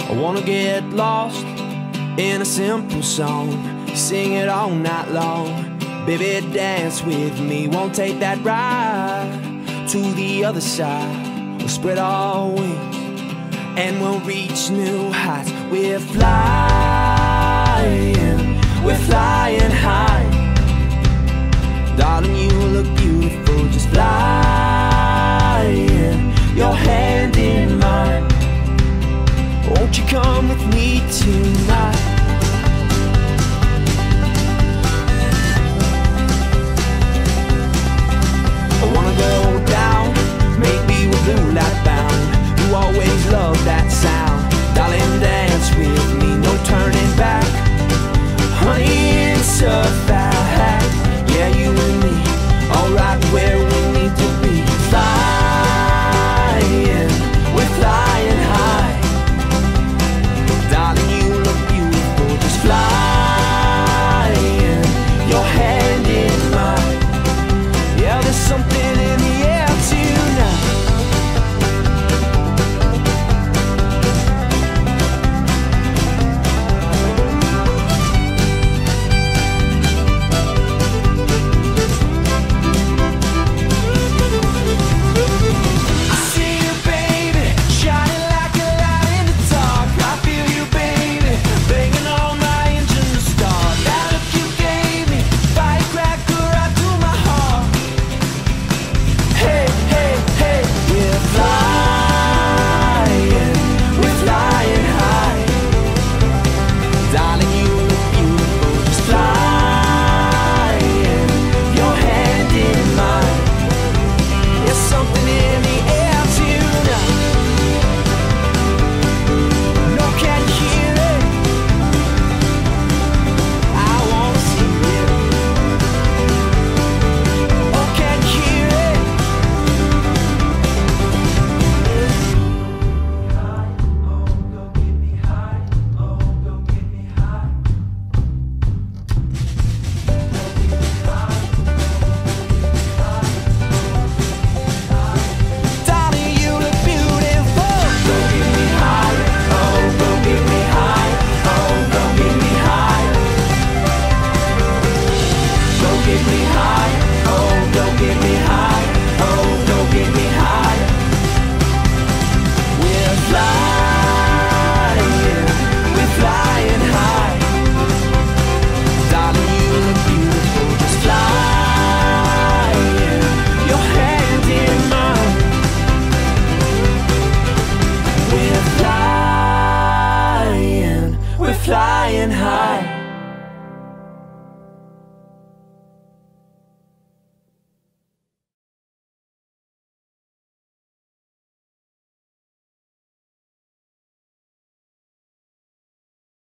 I wanna get lost in a simple song, sing it all night long. Baby, dance with me, won't take that ride to the other side. We'll spread our wings and we'll reach new heights. We're flying high. Darling, you look beautiful, just flying, your hand in mine. Won't you come with me tonight?